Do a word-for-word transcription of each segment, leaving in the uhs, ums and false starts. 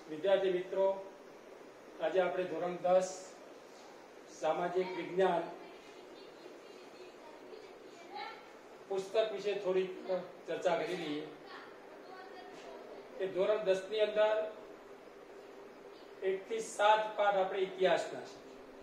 વિદ્યાર્થી મિત્રો, આજે આપણે ધોરણ દસ સામાજિક વિજ્ઞાન પુસ્તક વિશે થોડી ચર્ચા કરી લઈએ. કે ધોરણ દસ ની અંદર એક થી સાત પાઠ આપણે ઇતિહાસના છે.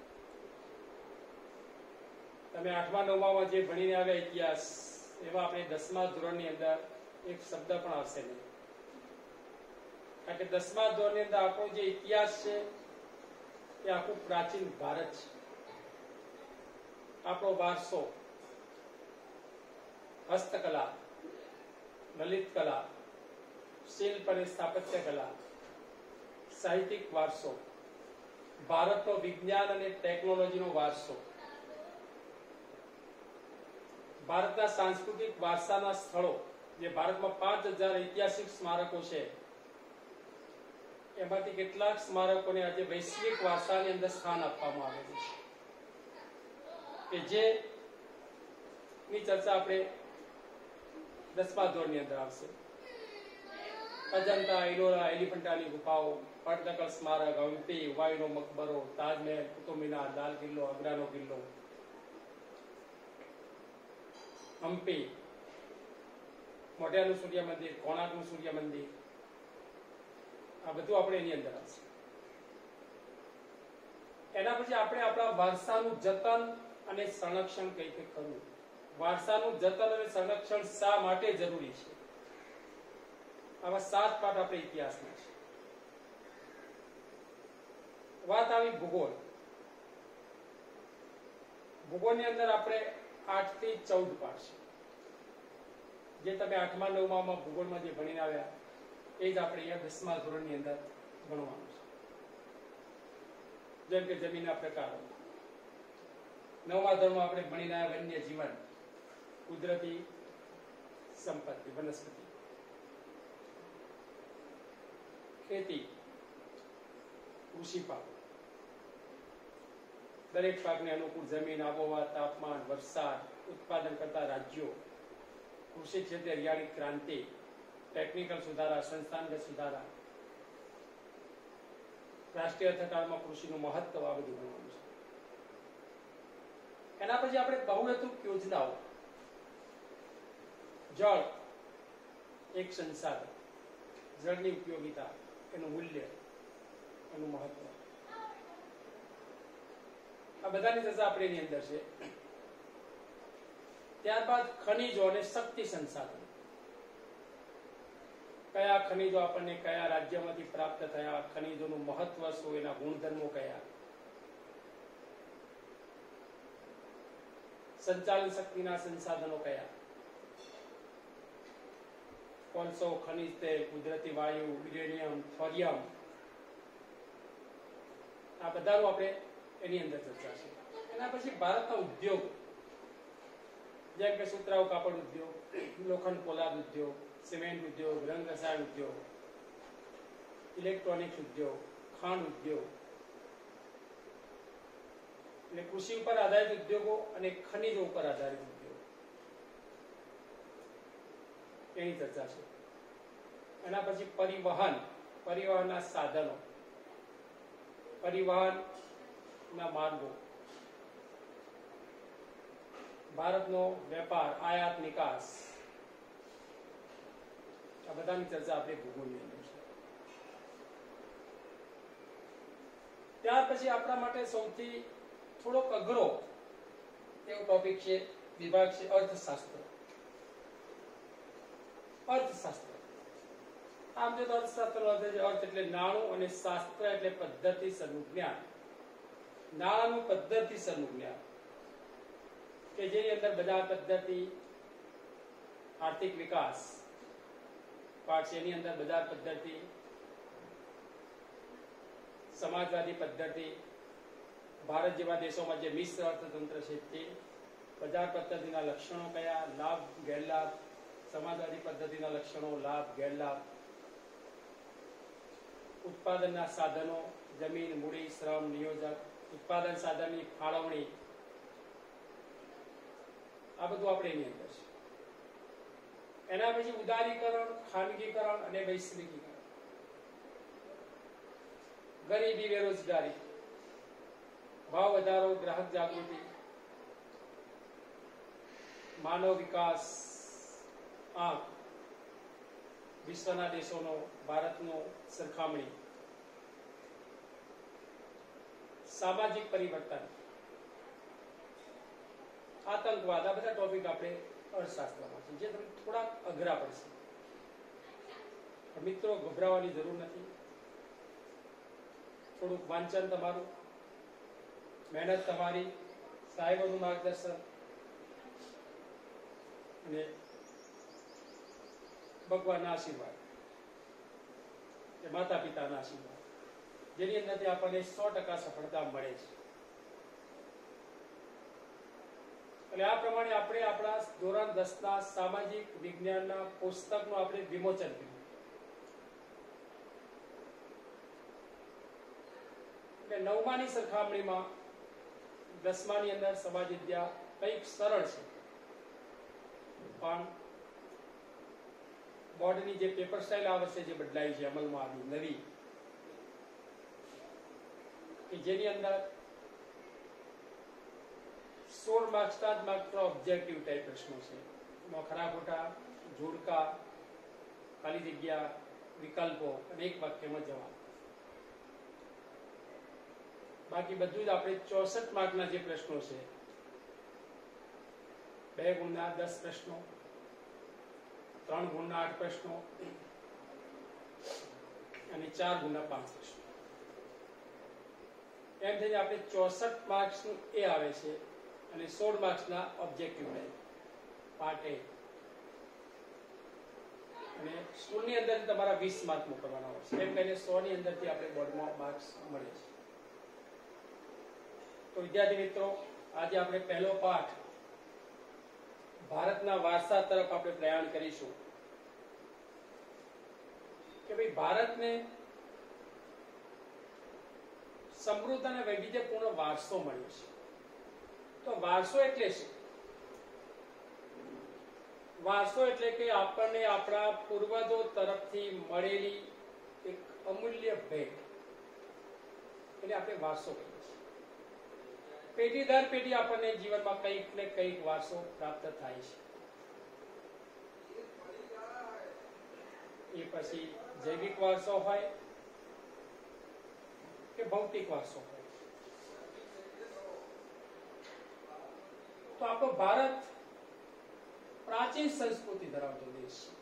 તમે આઠમા નવમામાં જે ભણીને આવ્યા ઇતિહાસ, એવા આપણે દસમા ધોરણની અંદર એક શબ્દ પણ આવશે નહીં. કારણ કે દસમા ધોરણની અંદર આપણો જે ઇતિહાસ છે એ આખું પ્રાચીન ભારત છે. આપણો વારસો, હસ્તકલા, લલિત કલા, શિલ્પ અને સ્થાપત્ય કલા, સાહિત્યિક વારસો, ભારતનો વિજ્ઞાન અને ટેકનોલોજીનો વારસો, ભારતના સાંસ્કૃતિક વારસાના સ્થળો, જે ભારતમાં પાંચ હજાર ઐતિહાસિક સ્મારકો છે, એમાંથી કેટલાક સ્મારકોને આજે વૈશ્વિક વારસાની અંદર સ્થાન આપવામાં આવેલું છે, કે જે ની ચર્ચા આપણે દસમા ધોરણની અંદર આવશે. અજંતા, ઇલોરા, એલિફન્ટાની ગુફાઓ, પટદકલ સ્મારક, હમ્પી, હુમાયુનો મકબરો, તાજમહેલ, કુતુબ મિનાર, લાલ કિલ્લો, આગ્રાનો કિલ્લો, હમ્પી, મોઢેરાનું સૂર્ય મંદિર, કોણાર્કનું સૂર્ય મંદિર, આ બધું આપણે એની અંદર આવશે. એના પછી આપણે આપણા વારસાનું જતન અને સંરક્ષણ કઈ રીતે કરવું, વારસાનું જતન અને સંરક્ષણ શા માટે જરૂરી છે, આવા સાત પાઠ આપણે ઇતિહાસના છે. વાત આવી ભૂગોળ. ભૂગોળની અંદર આપણે આઠ થી ચૌદ પાઠ છે, જે તમે આઠમા નવમામાં ભૂગોળમાં જે ભણીને આવ્યા એ જ આપણે અહીંયા દસમા ધોરણની અંદર ભણવાનું છે. જેમ કે જમીનના પ્રકારો. નવમા ધોરણમાં આપણે ભણીને આવ્યા વન્ય જીવન, કુદરતી સંપત્તિ, વનસ્પતિ, ખેતી, કૃષિ પાક, દરેક પાકને અનુકૂળ જમીન, આબોહવા, તાપમાન, વરસાદ, ઉત્પાદન કરતા રાજ્યો, કૃષિ ક્ષેત્રે હરિયાળી ક્રાંતિ, ટેકનિકલ સુધારા, સંસ્થાનગત સુધારા, રાષ્ટ્રીય અર્થકાળમાં કૃષિનું મહત્વ, આ બધું ભણવાનું છે. એના પછી આપણે બહુહેતુક યોજનાઓ. જળ એક સંસાધન, જળની ઉપયોગિતા, એનું મૂલ્ય, એનું મહત્વ, આ બધાની ચર્ચા આપણે એની અંદર છે. ત્યારબાદ ખનીજો અને શક્તિ સંસાધન. કયા ખનીજો આપણને કયા રાજ્યમાંથી પ્રાપ્ત થયા, ખનીજોનું મહત્વ શું, એના ગુણધર્મો કયા, સંચાલન શક્તિના સંસાધનો કયા, કોલસો, ખનિજ તેલ, કુદરતી વાયુ, યુરેનિયમ, થોરિયમ, આ બધાનું આપણે એની અંદર ચર્ચા છે. એના પછી ભારતના ઉદ્યોગ, જેમ કે સુતરાઉ કાપડ ઉદ્યોગ, લોખંડ પોલાદ ઉદ્યોગ, સિમેન્ટ ઉદ્યોગ, રંગ રસાયણ ઉદ્યોગ, ઇલેક્ટ્રોનિક્સ ઉદ્યોગ, ખાંડ ઉદ્યોગ, એટલે કૃષિ ઉપર આધારિત ઉદ્યોગો અને ખનિજો ઉપર આધારિત ઉદ્યોગ, એની ચર્ચા છે. એના પછી પરિવહન, પરિવહનના સાધનો, પરિવહનના માર્ગો, ભારતનો વેપાર, આયાત નિકાસ, આ બધાની ચર્ચા આપણે ભૂગોળની અંદર છે. ત્યાર પછી આપણા માટે સૌથી થોડોક અઘરો એવો ટોપિક છે, વિભાગ છે અર્થશાસ્ત્ર. અર્થશાસ્ત્ર, આમ જો અર્થશાસ્ત્ર અર્થ એટલે નાણું અને શાસ્ત્ર એટલે પદ્ધતિસરનું જ્ઞાન. નાણાંનું પદ્ધતિસરનું જ્ઞાન, કે જેની અંદર બજાર પદ્ધતિ, આર્થિક વિકાસ પાઠ છે, એની અંદર બજાર પદ્ધતિ, સમાજવાદી પદ્ધતિ, ભારત જેવા દેશોમાં જે મિશ્ર અર્થતંત્ર છે તે, બજાર પદ્ધતિના લક્ષણો કયા, લાભ ગેરલાભ, સમાજવાદી પદ્ધતિના લક્ષણો, લાભ ગેરલાભ, ઉત્પાદનના સાધનો, જમીન, મૂડી, શ્રમ, નિયોજક, ઉત્પાદન સાધનની ફાળવણી, આ બધું આપણે એની અંદર છે. એના પછી ઉદારીકરણ, ખાનગીકરણ અને વૈશ્વિકીકરણ. ગરીબી, બેરોજગારી, ભાવ વધારો, ગ્રાહક જાગૃતિ, માનવ વિકાસ, આંક, વિશ્વના દેશોનો ભારતનો સરખામણી, સામાજિક પરિવર્તન, આતંકવાદ, આ બધા ટોપિક આપણે અર્થશાસ્ત્રમાં છે, જે તમને થોડા અઘરા પડશે. મિત્રો, ગભરાવાની જરૂર નથી. થોડુંક વાંચન તમારું, મહેનત તમારી, સાહેબોનું માર્ગદર્શન અને ભગવાનના આશીર્વાદ, માતા પિતાના આશીર્વાદ, જેની અંદરથી આપણને સો ટકા સફળતા મળે છે. એટલે આ પ્રમાણે આપણે આપણા ધોરણ દસ ના સામાજિક વિજ્ઞાનના પુસ્તકનું આપણે વિમોચન કર્યું. એટલે નવમાની સરખામણીમાં દસમાની અંદર સમાજ વિદ્યા કંઈક સરળ છે, પણ બોર્ડની જે પેપર સ્ટાઇલ આ વર્ષે જે બદલાઈ છે, અમલમાં આવી નવી, કે જેની અંદર સોળ માર્ક્સના જ માત્ર ઓબ્જેક્ટિવ ટાઈપ પ્રશ્નો છે. એમાં ખરા ખોટા, જોડકા, ખાલી જગ્યા, વિકલ્પો અને એક વાક્યમાં જવાબ. બાકી બધું જ આપણે ચોસઠ માર્કના જે પ્રશ્નો છે, બે ગુણના દસ પ્રશ્નો, ત્રણ ગુણના આઠ પ્રશ્નો અને ચાર ગુણના પાંચ પ્રશ્નો, એમ થઈને આપણે ચોસઠ માર્ક્સનું એ આવે છે. અને સોળ માર્ક્સના ઓબ્જેક્ટિવ પાર્ટ એ, અને સ્કૂલની અંદર તમારા વીસ માર્ક મોકલવાના હોય છે. એમ કહીને સો ની અંદરથી આપણે બોર્ડમાં માર્ક્સ મળે છે. તો વિદ્યાર્થી મિત્રો, આજે આપણે પહેલો પાઠ ભારતના વારસા તરફ આપણે પ્રયાણ કરીશું કે ભાઈ ભારતને સમૃદ્ધ અને વૈવિધ્યપૂર્ણ વારસો મળ્યો છે. તો વારસો એટલે શું? વારસો એટલે કે આપણને આપણા પૂર્વજો તરફથી મળેલી એક અમૂલ્ય ભેટ, એટલે આપણે વારસો કહીએ છીએ. પેઢી દર પેઢી આપણને જીવનમાં કંઈક ને કંઈક વારસો પ્રાપ્ત થાય છે. એ પછી જૈવિક વારસો હોય કે ભૌતિક વારસો હોય. તો આપણો ભારત પ્રાચીન સંસ્કૃતિ ધરાવતો દેશ છે.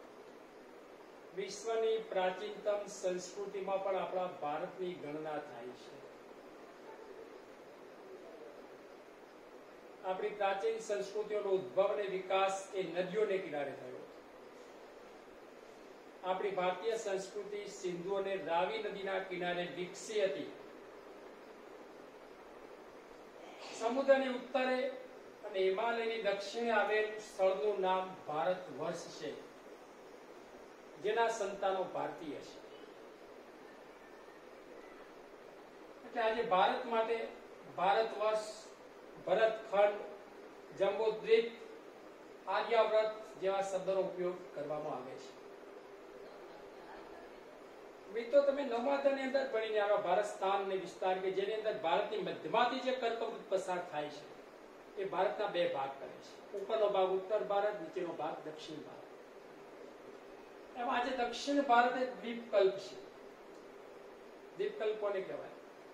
વિશ્વની પ્રાચીનતમ સંસ્કૃતિમાં પણ આપણા ભારતની ગણના થાય છે. આપણી પ્રાચીન સંસ્કૃતિઓનો ઉદ્ભવ અને વિકાસ એ નદીઓને કિનારે થયો. આપણી ભારતીય સંસ્કૃતિ સિંધુ અને રાવી નદીના કિનારે વિકસી હતી. સમુદ્રની ઉત્તરે અને હિમાલયની દક્ષિણે આવેલ સ્થળનું નામ ભારત વર્ષ છે, જેના સંતાનો ભારતીય છે. એટલે આજે ભારત માટે ભારત વર્ષ, ભરતખંડ, જંબુદ્વીપ, આર્યાવ્રત જેવા શબ્દોનો ઉપયોગ કરવામાં આવે છે. મિત્રો, તમે નવમાની અંદર ભણીને આવા ભારત સ્થાન અને વિસ્તાર કે જેની અંદર ભારતની મધ્યમાંથી જે કર્કવૃત પસાર થાય છે, એ ભારતના બે ભાગ કરે છે. ઉપરનો ભાગ ઉત્તર ભારત, નીચેનો ભાગ દક્ષિણ ભારત. એમાં આજે દક્ષિણ ભારત એ દ્વીપકલ્પ છે. દ્વીપકલ્પ કોને કહેવાય?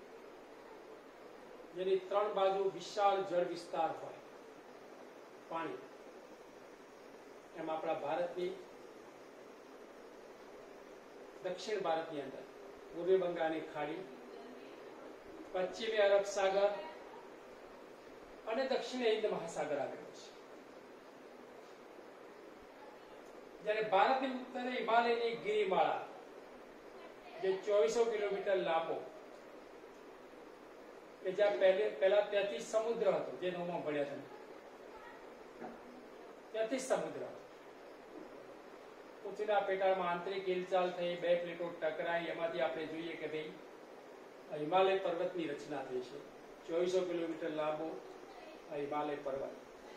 જેની ત્રણ બાજુ વિશાળ જળ વિસ્તાર હોય, પાણી. એમ આપણા ભારતની દક્ષિણ ભારતની અંદર પૂર્વી બંગાળની ખાડી, પશ્ચિમી અરબ સાગર અને દક્ષિણે હિન્દ મહાસાગર આવેલો છે. જ્યારે ભારતની ઉત્તરે હિમાલયની ગિરિમાળા, જે ચોવીસો કિલોમીટર લાંબો, કે જ્યાં પહેલે પહેલા ત્યાંથી સમુદ્ર હતો, જે નવમાં ભણ્યા તમે, ત્યાંથી સમુદ્ર હતો. પૃથ્વીના પેટાળમાં આંતરિક હિલચાલ થઈ, બે પ્લેટો ટકરાઈ, એમાંથી આપણે જોઈએ કે ભાઈ હિમાલય પર્વતની રચના થઈ છે. ચોવીસો કિલોમીટર લાંબો હિમાલય પર્વત,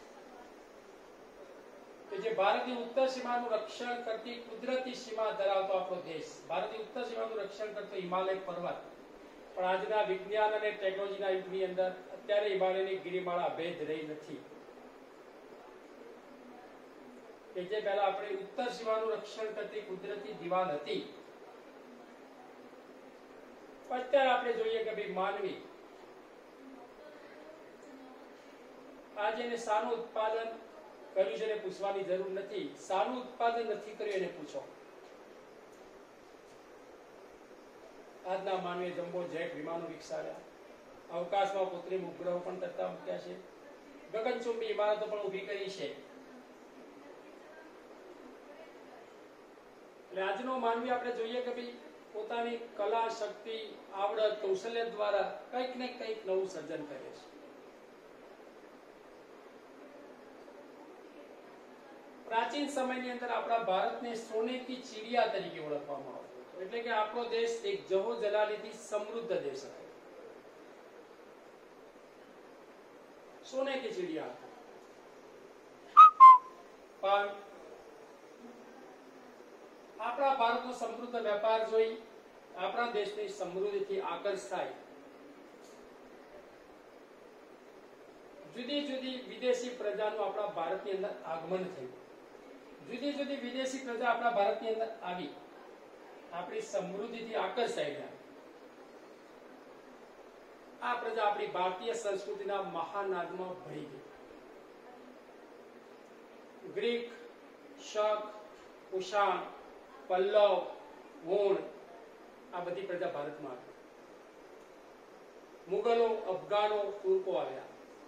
કે જે ભારતની ઉત્તર સીમાનું રક્ષણ કરતી કુદરતી સીમા ધરાવતો આપણો દેશ. ભારતની ઉત્તર સીમાનું રક્ષણ કરતો હિમાલય પર્વત પણ આજના વિજ્ઞાન અને ટેકનોલોજીના યુગની અંદર અત્યારે હિમાલયની ગિરિમાળા ભેદ રહી નથી. કે જે પહેલા આપણે ઉત્તર સીમાનું રક્ષણ કરતી કુદરતી દિવાલ હતી, અત્યારે આપણે જોઈએ કે ભાઈ માનવી આજે એને શાનું ઉત્પાદન કર્યું છે એને પૂછવાની જરૂર નથી. શાનું ઉત્પાદન નથી કર્યું એને પૂછો. આજના માનવીએ જમ્બો જેટ વિમાનો વિકસાવ્યા, અવકાશમાં કૃત્રિમ ઉપગ્રહો પણ તરતા મૂક્યા છે, ગગનચુંબી ઇમારતો પણ ઊભી કરી છે. એટલે આજનો માનવી આપણે જોઈએ કે ભાઈ પોતાની કલા, શક્તિ, આવડત, કૌશલ્ય દ્વારા કંઈક ને કંઈક નવું સર્જન કરે છે. પ્રાચીન સમયની અંદર આપણા ભારતને સોને કી ચીડિયા તરીકે ઓળખવામાં આવતો હતો. એટલે કે આપણો દેશ એક જહો જલાલીથી સમૃદ્ધ દેશ હતો. સોને કી ચીડિયા હતો. પણ આપણા ભારતનો સમૃદ્ધ વેપાર જોઈ આપણા દેશની સમૃદ્ધિથી આકર્ષાય જુદી જુદી વિદેશી પ્રજાનું આપણા ભારતની અંદર આગમન થયું. જુદી જુદી વિદેશી પ્રજા આપણા ભારતની અંદર આવી, આપણી સમૃદ્ધિથી આકર્ષાઈ ગયા. આ પ્રજા આપણી ભારતીય સંસ્કૃતિના મહાનાદમાં ભળી ગઈ. ગ્રીક, શક, કુષાણ, પલ્લવ, હુણ આ બધી પ્રજા ભારતમાં આવી. મુગલો, અફઘાનો, તુર્કો આવ્યા.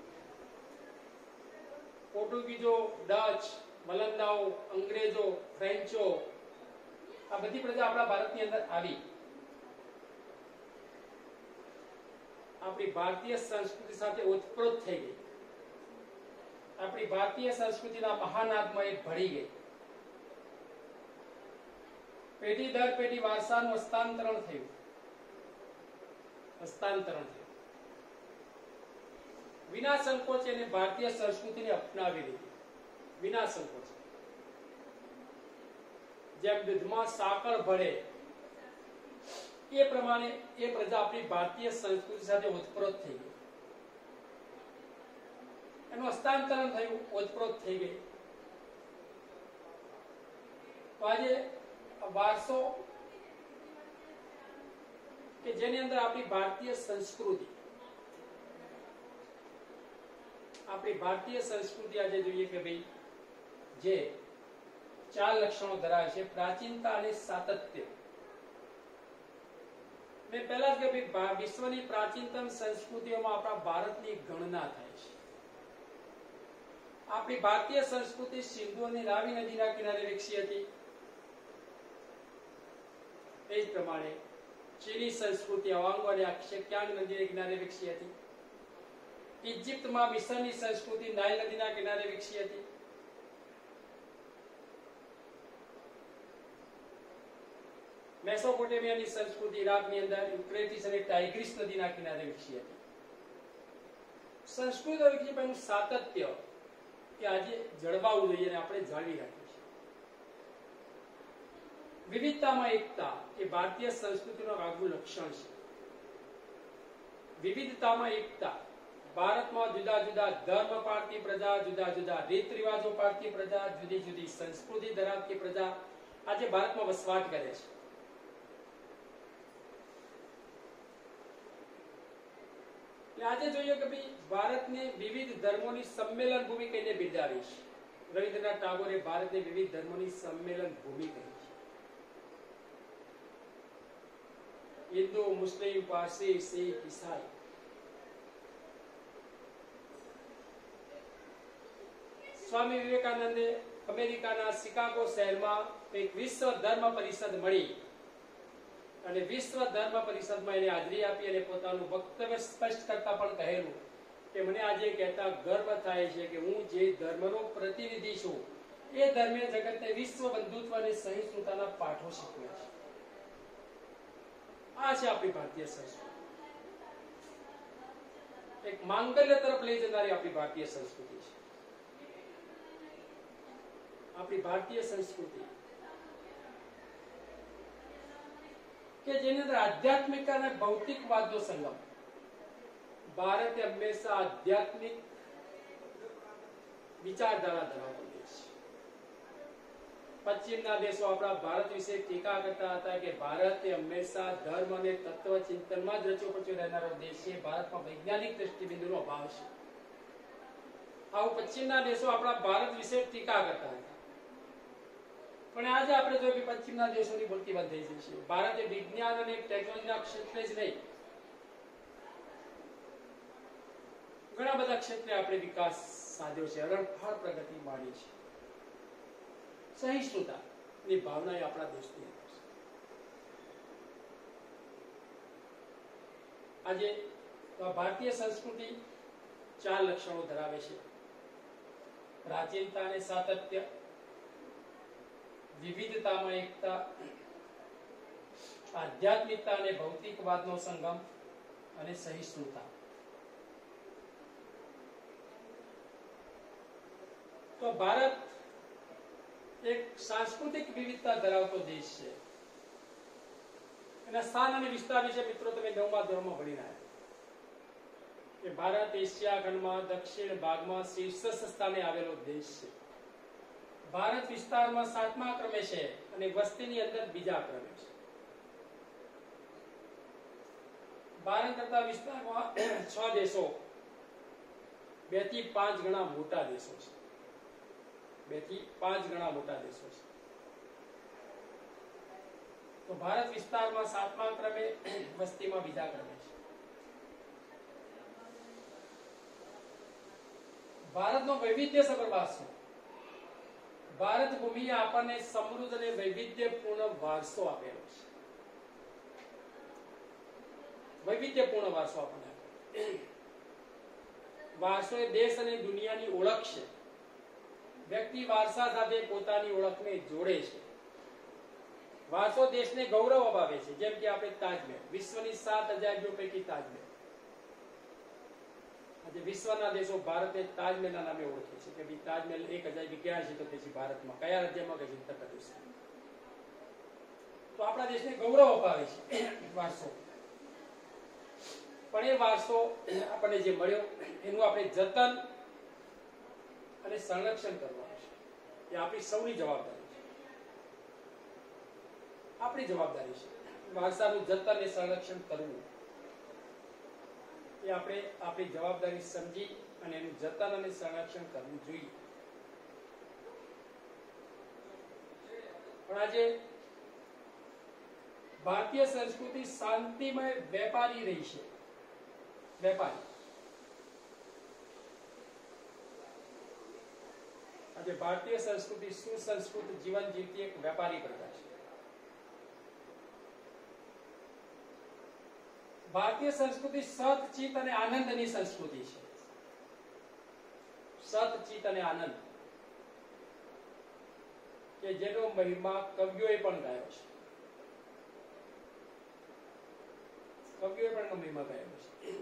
પોર્ટુગીઝો, ડચ, મલંદાઓ, અંગ્રેજો, ફ્રેન્ચો આ બધી પ્રજા આપણા ભારતની અંદર આવી. આપણી ભારતીય સંસ્કૃતિ સાથે ઓતપ્રોત થઈ ગઈ. આપણી ભારતીય સંસ્કૃતિના મહાનાદમાં એ ભળી ગઈ. પેઢી દર પેઢી વારસાનું હસ્તાંતરણ થયું. હસ્તાંતરણ થયું વિના સંકોચ એને ભારતીય સંસ્કૃતિને અપનાવી લીધી. વિના સંકોચ. જેમ દૂધમાં સાકર ભળે એ પ્રમાણે એ પ્રજા આપણી ભારતીય સંસ્કૃતિ સાથે ઓતપ્રોત થઈ ગઈ. એનું હસ્તાંતરણ થયું, ઓતપ્રોત થઈ ગઈ. તો આજે વારસો કે જેની અંદર આપણી ભારતીય સંસ્કૃતિ આપણી ભારતીય સંસ્કૃતિ આજે જોઈએ કે ભાઈ જે ચાર લક્ષણો ધરાવે છે: પ્રાચીનતા અને સાતત્ય. મેં પહેલા જ કે ભાઈ વિશ્વની પ્રાચીનતમ સંસ્કૃતિઓમાં આપણા ભારતની ગણના થાય છે. આપણી ભારતીય સંસ્કૃતિ સિંધુ અને રાવી નદીના કિનારે વિકસી હતી. એ જ પ્રમાણે ચીની સંસ્કૃતિ અવાંગો અને શેક્યાંગ નદીના કિનારે વિકસી હતી. ઇજિપ્તમાં મિસરની સંસ્કૃતિ નાઇલ નદીના કિનારે વિકસી હતી. મેસોપોટેમિયાની સંસ્કૃતિ ઇરાકની અંદર યુફ્રેટીસ અને ટાઇગ્રીસ નદીના કિનારે વિકસી હતી. સંસ્કૃતિ વિકસી પણ સાતત્ય કે આજે જળવાવું જોઈએ અને આપણે જાળવી રાખીએ છીએ. વિવિધતામાં એકતા એ ભારતીય સંસ્કૃતિનું આગવું લક્ષણ છે. વિવિધતામાં એકતા. ભારતમાં જુદા જુદા ધર્મ પાળતી પ્રજા, જુદા જુદા રીત રિવાજો પાળતી પ્રજા, જુદી જુદી સંસ્કૃતિ ધરાવતી પ્રજા આજે ભારતમાં વસવાટ કરે છે. આજે જોઈએ કે ભાઈ ભારતને વિવિધ ધર્મોની સંમેલન ભૂમિ કહીને બિરદાવી છે. રવિન્દ્રનાથ ટાગોરે ભારતને વિવિધ ધર્મોની સંમેલન ભૂમિ કહી છે. હિન્દુ, મુસ્લિમ, પારસી, શીખ, ઈસાઈ સ્વામી વિવેકાનંદે અમેરિકાના શિકાગો શહેરમાં એક વિશ્વ ધર્મ પરિષદ મળી અને વિશ્વ ધર્મ પરિષદમાં એને હાજરી આપી અને પોતાનું વક્તવ્ય સ્પષ્ટ કરતા પણ કહેલું કે મને આજે કહેતા ગર્વ થાય છે કે હું જે ધર્મનો પ્રતિનિધિ છું એ ધર્મીય જગતને વિશ્વ બંધુત્વ અને સહિષ્ણુતાના પાઠો શીખવે છે. આ છે આપણી ભારતીય સંસ્કૃતિ. એક માંગલ્ય તરફ લઈ જનારી આપણી ભારતીય સંસ્કૃતિ છે. આપણી ભારતીય સંસ્કૃતિ કે જેની અંદર આધ્યાત્મિક અને ભૌતિકવાદનો સંગમ. ભારતે હંમેશા આધ્યાત્મિક વિચારધારા ધરાવતો દેશ. પશ્ચિમના દેશો આપણા ભારત વિશે ટીકા કરતા હતા કે ભારત એ હંમેશા ધર્મ અને તત્વચિંતનમાં જ રચ્યો પચ્યો રહેનારો દેશ છે. ભારતમાં વૈજ્ઞાનિક દ્રષ્ટિબિંદુનો અભાવ છે. આવું પશ્ચિમના દેશો આપણા ભારત વિશે ટીકા કરતા હતા. પણ આજે આપણે જોઈએ કે પશ્ચિમના દેશોની ભરતી બંધ થઈ જશે. ભારતે વિજ્ઞાન અને ટેકનોલોજીના ક્ષેત્રે જ નહીં, ઘણા બધા ક્ષેત્રે આપણે વિકાસ સાધ્યો છે, હરણફાળ પ્રગતિ માણી છે. સહિષ્ણુતાની ભાવના એ આપણા દેશની અંદર છે. આજે ભારતીય સંસ્કૃતિ ચાર લક્ષણો ધરાવે છે: પ્રાચીનતા અને સાતત્ય, વિવિધતામાં એકતા, આધ્યાત્મિકતા અને ભૌતિકવાદનો સંગમ અને સહિષ્ણુતા. તો ભારત એક સાંસ્કૃતિક વિવિધતા ધરાવતો દેશ છે. એના સ્થાન અને વિસ્તાર વિશે મિત્રો તમે નવમા ધોરણમાં ભણી રહ્યા કે ભારત એશિયા ખંડમાં દક્ષિણ ભાગમાં શીર્ષ સ્થાને આવેલો દેશ છે. ભારત વિસ્તારમાં સાતમા ક્રમે છે અને વસ્તીની અંદર બીજા ક્રમે છે. ભારત કરતા વિસ્તારમાં છ દેશો બે થી પાંચ ગણા મોટા દેશો છે. બે થી પાંચ ગણા મોટા દેશો છે. તો ભારત વિસ્તારમાં સાતમા ક્રમે, વસ્તીમાં બીજા ક્રમે છે. ભારતનો વૈવિધ્યસભર વારસો. ભારત ભૂમિએ આપણને સમૃદ્ધ અને વૈવિધ્યપૂર્ણ વારસો આપેલો છે. વૈવિધ્યપૂર્ણ વારસો આપણને વારસો એ દેશ અને દુનિયાની ઓળખ છે. વ્યક્તિ વારસા સાથે પોતાની ઓળખને જોડે છે. વારસો દેશને ગૌરવ અપાવે છે. જેમ કે આપણે તાજમહેલ, વિશ્વની સાત અજાયબીઓ પૈકી તાજમહેલ. આજે વિશ્વના દેશો ભારતને તાજમહેલના નામે ઓળખે છે કે ભાઈ તાજમહેલ એક અજાયબી ક્યાં છે? તો કે ભારતમાં. કયા રાજ્યમાં? કે ઉત્તર પ્રદેશ. તો આપણા દેશને ગૌરવ અપાવે છે વારસો. પણ એ વારસો આપણને જે મળ્યો એનું આપણે જતન અને સંરક્ષણ કરવાનું છે. એ આપણી સૌની જવાબદારી છે. આપણી જવાબદારી છે વારસાનું જતન અને સંરક્ષણ કરવું. એ આપણે આપણી જવાબદારી સમજી અને એનું જતન અને સંરક્ષણ કરવું જોઈએ. પણ આજે ભારતીય સંસ્કૃતિ શાંતિમય વેપારી રહી છે. વેપારી આજે ભારતીય સંસ્કૃતિ સુસંસ્કૃત જીવન જીવતી એક વેપારી પ્રજા છે. ભારતીય સંસ્કૃતિ સત, ચિત્ત અને આનંદની સંસ્કૃતિ છે. સત, ચિત્ત અને આનંદ કે જેનો મહિમા કવિઓએ પણ ગાયો છે. કવિઓએ પણ મહિમા ગાયો છે.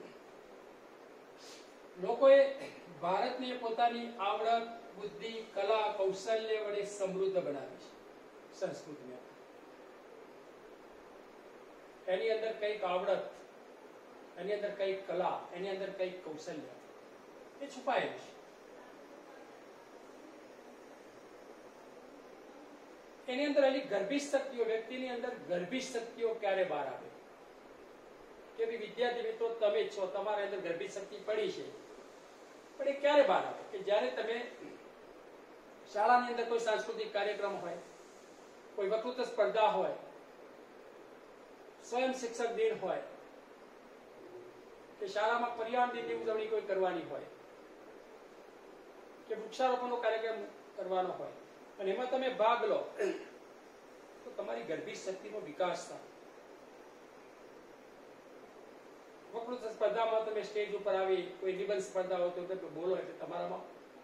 લોકોએ ભારતને પોતાની આવડત, બુદ્ધિ, કલા, કૌશલ્ય વડે સમૃદ્ધ બનાવી છે. સંસ્કૃતિને એની અંદર કઈક આવડત, એની અંદર કઈક કલા, એની અંદર કઈક કૌશલ્ય એ છુપાયેલું છે. એની અંદર એની ગર્ભિત શક્તિઓ, વ્યક્તિની અંદર ગર્ભિત શક્તિઓ ક્યારે બહાર આવે કે ભાઈ વિદ્યાર્થી મિત્રો તમે છો, તમારા અંદર ગર્ભિત શક્તિ પડી છે, પણ એ ક્યારે બહાર આવે કે જ્યારે તમે શાળાની અંદર કોઈ સાંસ્કૃતિક કાર્યક્રમ હોય, કોઈ વક્તૃત્વ સ્પર્ધા હોય, સ્વયં શિક્ષક દિન હોય કે શાળામાં પર્યાવરણ દિનની ઉજવણી કોઈ કરવાની હોય કે વૃક્ષારોપણનો કાર્યક્રમ કરવાનો હોય અને એમાં તમે ભાગ લો તો તમારી ગર્ભિત શક્તિનો વિકાસ થાય. વક્તૃત્વ સ્પર્ધામાં તમે સ્ટેજ ઉપર આવી કોઈ નિબંધ સ્પર્ધા હોય તો તમે બોલો એટલે તમારામાં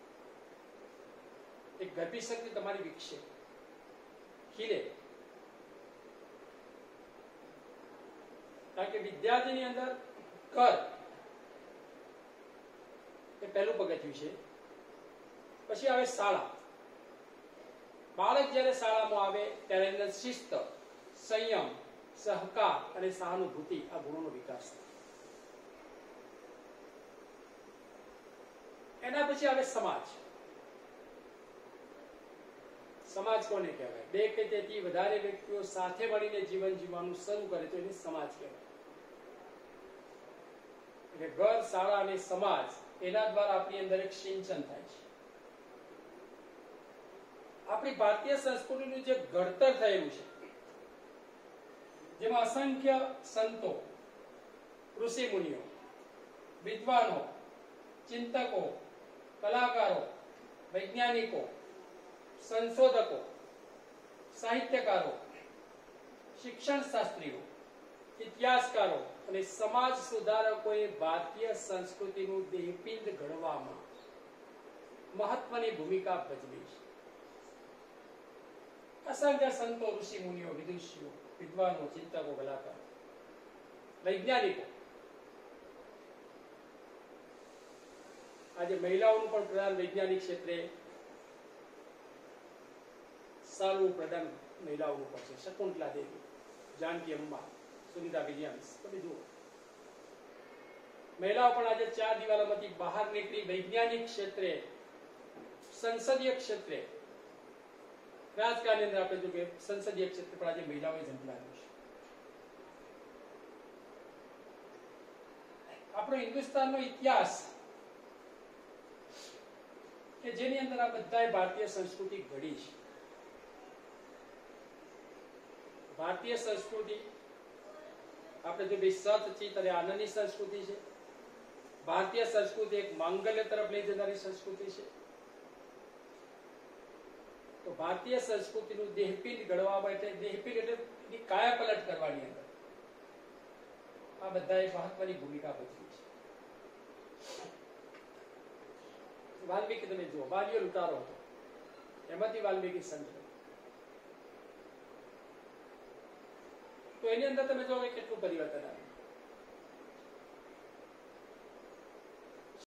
એક ગર્ભિત શક્તિ તમારી વિકસે, ખીલે. કારણ કે વિદ્યાર્થીની અંદર ઘર એ પહેલું પગથિયું છે. પછી આવે શાળા. બાળક જ્યારે શાળામાં આવે ત્યારે અંદર શિસ્ત, સંયમ, સહકાર અને સહાનુભૂતિ આ ગુણોનો વિકાસ થાય. એના પછી આવે સમાજ. સમાજ કોને કહેવાય? બે કે તેથી વધારે વ્યક્તિઓ સાથે મળીને જીવન જીવવાનું શરૂ કરે તો એને સમાજ કહેવાય. એટલે ઘર, શાળા અને સમાજ એના દ્વારા આપણી અંદર એક સિંચન થાય છે. આપણી ભારતીય સંસ્કૃતિનું જે ઘડતર થયેલું છે, જેમાં અસંખ્ય સંતો, ઋષિ મુનિઓ, વિદ્વાનો, ચિંતકો, કલાકારો, વૈજ્ઞાનિકો, સંશોધકો, સાહિત્યકારો, શિક્ષણ શાસ્ત્રીઓ, ઇતિહાસકારો અને સમાજ સુધારકોએ ભારતીય સંસ્કૃતિનું દેહપિંડ ઘડવામાં મહત્વની ભૂમિકા ભજવી છે. અસંખ્ય સંતો, ઋષિ મુનિઓ, વિદુષીઓ, વિદ્વાનો, ચિંતકો, કલાકારો, વૈજ્ઞાનિકો. આજે મહિલાઓનું પણ પ્રદાન વૈજ્ઞાનિક ક્ષેત્રે સારું પ્રદાન મહિલાઓનું પણ છે. શકુંતલા દેવી, જાનકી અમ્મા, સુનિતા વિલિયમ્સ, તમે જુઓ. મહિલાઓ પણ આજે ચાર દિવાલોમાંથી બહાર નીકળી વૈજ્ઞાનિક ક્ષેત્રે, સંસદીય ક્ષેત્રે, રાજકારણની અંદર આપણે જો કે સંસદીય ક્ષેત્રે પણ આજે મહિલાઓએ ઝંપલાવ્યું છે. આપણો હિન્દુસ્તાનનો ઇતિહાસ કે જેની અંદર આ બધાય ભારતીય સંસ્કૃતિ ઘડી છે. ભારતીય સંસ્કૃતિ આપણે જો બે સત, ચિત્ત અને આનંદની સંસ્કૃતિ છે. ભારતીય સંસ્કૃતિ એક માંગલ્ય તરફ લઈ જનારી સંસ્કૃતિ છે. તો ભારતીય સંસ્કૃતિનું દેહપિંડ ઘડવા માટે, દેહપિંડ એટલે એની કાયાપલટ કરવાની અંદર આ બધાએ મહત્વની ભૂમિકા ભજવી છે. વાલ્મીકી તમે જુઓ, બાલ્ય લૂંટારો હતો, એમાંથી વાલ્મીકી સંત. તો એની અંદર તમે જો કેટલું પરિવર્તન આવ્યું.